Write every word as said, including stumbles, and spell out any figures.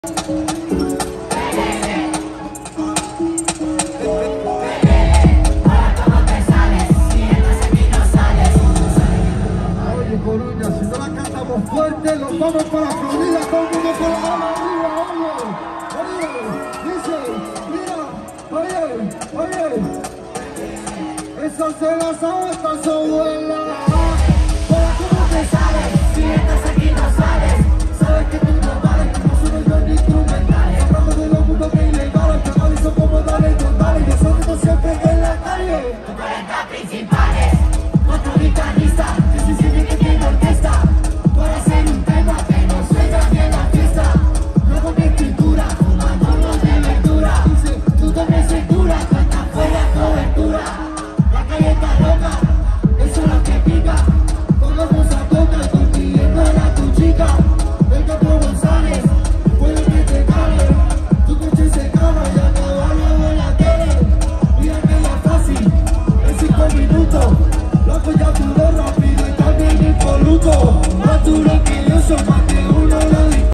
Coruña, si no la cantamos fuerte, nos vamos para la Florida, todo el mundo con la mano arriba, oye, oye, dice, mira, oye, oye, esa se la sabe, esta se vuela. Hola, ¿cómo te sales? Si estás aquí no sales, sabes que tú no vales, como soy yo ni instrumentales. Hablando de los mundos que ilegales, que analizo como dale totales, yo soy como siempre en la calle. Con cuarenta principales, nuestro guitarrista, que se siente que tiene orquesta, para hacer un tema que no suena ni en la fiesta. Luego mi escritura, fumándonos de lectura, dice, tú también soy dura, cuenta fuera cobertura. La calle está loca, eso es lo que pica, pongamos a toca, consiguiendo la tu chica. El Capo González, puede que te cale, tu coche se cama y acaba luego en la tele. Mira que ya es fácil, en cinco minutos, loco ya tú lo rápido y también impoluto. Más duro que yo soy más que